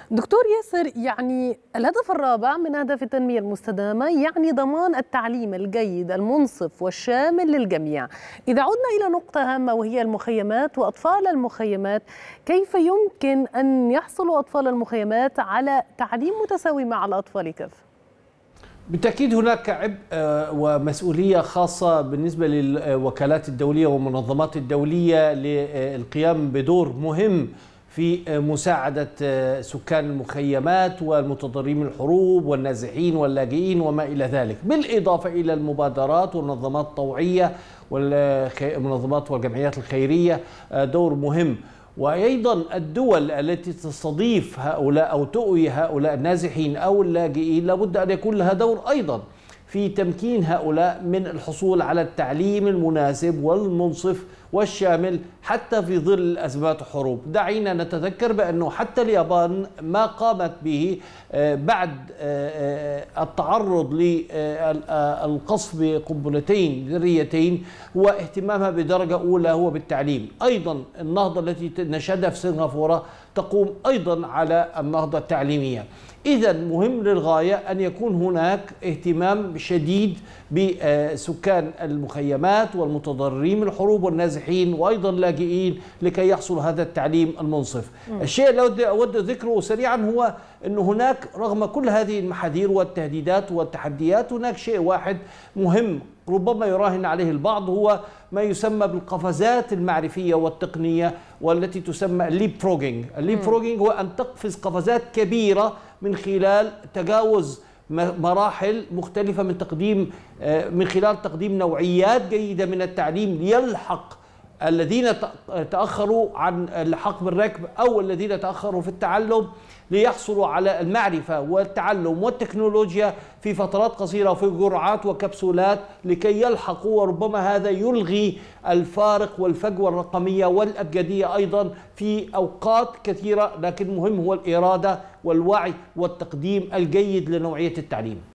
دكتور ياسر، يعني الهدف الرابع من أهداف التنمية المستدامة يعني ضمان التعليم الجيد المنصف والشامل للجميع. إذا عدنا إلى نقطة هامة وهي المخيمات وأطفال المخيمات، كيف يمكن أن يحصل أطفال المخيمات على تعليم متساوي مع الأطفال كافة؟ بالتأكيد هناك عبء ومسؤولية خاصة بالنسبة للوكالات الدولية والمنظمات الدولية للقيام بدور مهم في مساعدة سكان المخيمات والمتضررين من الحروب والنازحين واللاجئين وما إلى ذلك، بالإضافة إلى المبادرات والمنظمات الطوعية والمنظمات والجمعيات الخيرية دور مهم. وأيضا الدول التي تستضيف هؤلاء أو تؤوي هؤلاء النازحين أو اللاجئين لابد أن يكون لها دور أيضا في تمكين هؤلاء من الحصول على التعليم المناسب والمنصف والشامل حتى في ظل أزمات الحروب. دعينا نتذكر بأنه حتى اليابان ما قامت به بعد التعرض للقصف بقنبلتين ذريتين هو اهتمامها بدرجة أولى هو بالتعليم. أيضا النهضة التي نشهدها في سنغافورة تقوم أيضا على النهضة التعليمية. إذا مهم للغاية أن يكون هناك اهتمام شديد بسكان المخيمات والمتضررين من الحروب والنازحين وأيضا لاجئين لكي يحصل هذا التعليم المنصف. الشيء الذي أود ذكره سريعا هو أن هناك رغم كل هذه المحاذير والتهديدات والتحديات هناك شيء واحد مهم ربما يراهن عليه البعض، هو ما يسمى بالقفزات المعرفية والتقنية والتي تسمى الليب فروجينج. الليب فروجينج هو أن تقفز قفزات كبيرة من خلال تجاوز مراحل مختلفة من خلال تقديم نوعيات جيدة من التعليم ليلحق الذين تأخروا عن اللحاق بالركب أو الذين تأخروا في التعلم ليحصلوا على المعرفة والتعلم والتكنولوجيا في فترات قصيرة وفي جرعات وكبسولات لكي يلحقوا، وربما هذا يلغي الفارق والفجوة الرقمية والأبجدية أيضا في أوقات كثيرة. لكن مهم هو الإرادة والوعي والتقديم الجيد لنوعية التعليم.